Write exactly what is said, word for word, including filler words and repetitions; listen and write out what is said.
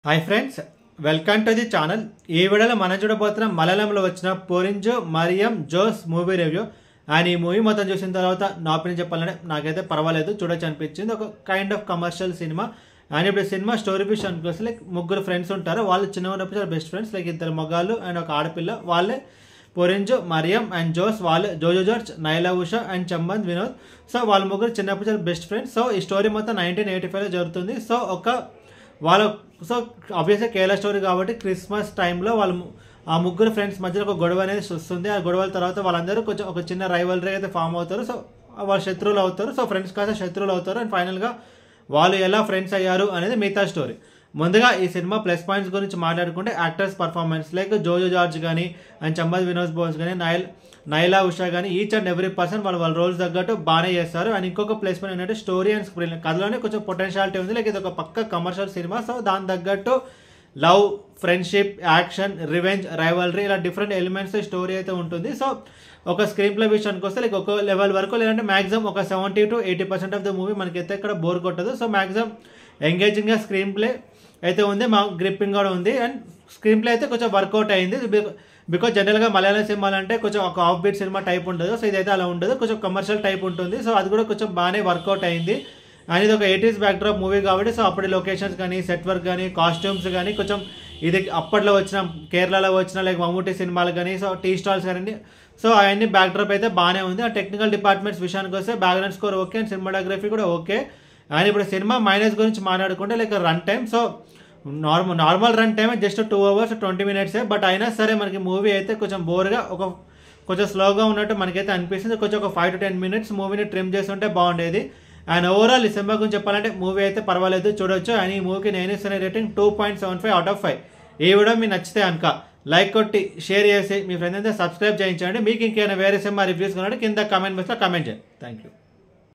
Hi friends, welcome to the channel. ఈ వీడియోలో మనం చూడబోతున్న మలయాళంలో వచ్చిన Porinju Mariam Jose movie review. And ఈ మూవీ మొత్తం చూసిన తర్వాత నా ఒపీనియన్ చెప్పాలంటే నాకైతే పర్వాలేదు, చూడొచ్చు అనిపించింది. ఒక kind of commercial cinema. And ఇప్పుడు సినిమా స్టోరీ విషయానికి వస్తే లైక్ ముగ్గురు ఫ్రెండ్స్ ఉంటారు. వాళ్ళు చిన్న ఉన్నప్పుడు చాలా బెస్ట్ ఫ్రెండ్స్, లైక్ ఇద్దరు మగాళ్ళు అండ్ ఒక ఆడపిల్ల. వాళ్ళే పోరింజో మరియం అండ్ జోస్. వాళ్ళు జోజో జార్జ్, నైలా ఉషా అండ్ చంబంద్ వినోద్. సో వాళ్ళ ముగ్గురు చిన్నప్పుడు చాలా బెస్ట్ ఫ్రెండ్స్. సో ఈ స్టోరీ మొత్తం నైన్టీన్ ఎయిటీ ఫైవ్లో జరుగుతుంది. సో ఒక వాళ్ళ సో ఆబ్వియస్గా కేరళ స్టోరీ కాబట్టి క్రిస్మస్ టైంలో వాళ్ళు ఆ ముగ్గురు ఫ్రెండ్స్ మధ్యలో ఒక గొడవ అనేది వస్తుంది. ఆ గొడవల తర్వాత వాళ్ళందరూ కొంచెం ఒక చిన్న రైవలరీ అయితే ఫామ్ అవుతారు. సో వాళ్ళు శత్రువులు అవుతారు. సో ఫ్రెండ్స్ కాస్త శత్రువులు అవుతారు. అండ్ ఫైనల్గా వాళ్ళు ఎలా ఫ్రెండ్స్ అయ్యారు అనేది మిగతా స్టోరీ. ముందుగా ఈ సినిమా ప్లస్ పాయింట్స్ గురించి మాట్లాడుకుంటే actors performance like Jojo George కానీ అండ్ చంబద్ వినోద్ బోన్స్ కానీ నైల్ నైలా ఉషా కానీ ఈచ్ అండ్ ఎవ్రీ పర్సన్ వాళ్ళు వాళ్ళ రోల్స్ తగ్గట్టు బాగానే చేస్తారు. అండ్ ఇంకొక ప్లస్ పాయింట్ ఏంటంటే స్టోరీ అండ్ స్క్రీన్ కథలోనే కొంచెం పొటెన్షియాలిటీ ఉంది. లైక్ ఇది ఒక పక్క కమర్షియల్ సినిమా. సో దాని తగ్గట్టు love, friendship, action, revenge, rivalry ఇలా డిఫరెంట్ ఎలిమెంట్స్ స్టోరీ అయితే ఉంటుంది. సో ఒక స్క్రీన్ ప్లే విషయానికి వస్తే లైక్ ఒక లెవెల్ వరకు లేదంటే మాక్సిమం ఒక seventy to eighty percent of the movie మనకైతే ఇక్కడ బోర్ కొట్టదు. సో మాక్సిమం ఎంగేజింగ్గా స్క్రీన్ ప్లే అయితే ఉంది, మా గ్రిప్పింగ్ కూడా ఉంది. అండ్ స్క్రీన్ ప్లే అయితే కొంచెం వర్కౌట్ అయింది. బికాజ్ జనరల్గా మలయాళం సినిమాలు అంటే కొంచెం ఒక ఆఫ్ బీట్ సినిమా టైప్ ఉంటుంది. సో ఇదైతే అలా ఉండదు, కొంచెం కమర్షియల్ టైప్ ఉంటుంది. సో అది కూడా కొంచెం బాగానే వర్కౌట్ అయింది. అండ్ ఇది ఒక ఎయిటీస్ బ్యాక్డ్రాప్ మూవీ కాబట్టి సో అప్పటి లొకేషన్స్ కానీ సెట్ వర్క్ కానీ కాస్ట్యూమ్స్ కానీ కొంచెం ఇది అప్పట్లో వచ్చిన కేరళలో వచ్చిన లైక్ మమ్ముటి సినిమాలు కానీ సో టీ స్టాల్స్ కానీ సో అవన్నీ బ్యాక్డ్రాప్ అయితే బాగానే ఉంది. ఆ టెక్నికల్ డిపార్ట్మెంట్స్ విషయానికి వస్తే background score okay and cinematography కూడా ఓకే. అండ్ ఇప్పుడు సినిమా మైనస్ గురించి మాట్లాడుకుంటే like run time. So normal normal run time just two hours twenty మినిట్సే. బట్ అయినా సరే మనకి మూవీ అయితే కొంచెం బోర్గా ఒక కొంచెం స్లోగా ఉన్నట్టు మనకైతే అనిపిస్తుంది. కొంచెం ఒక ఫైవ్ టు టెన్ మినిట్స్ మూవీని ట్రిమ్ చేస్తుంటే బాగుండేది. అండ్ ఓవరాల్ ఈ సినిమా గురించి చెప్పాలంటే మూవీ అయితే పర్వాలేదు, చూడొచ్చు. అండ్ ఈ మూవీకి నేను ఇస్తున్న rating two point seven five out of five. ఈ వీడియో మీకు నచ్చితే కనుక లైక్ కొట్టి షేర్ చేసి మీ ఫ్రెండ్స్ అయితే సబ్స్క్రైబ్ చేయించండి. మీకు ఇంకేమైనా వేరే సినిమా రివ్యూస్ కొనండి కింద కామెంట్ బాక్స్లో కామెంట్ చేయండి. Thank you.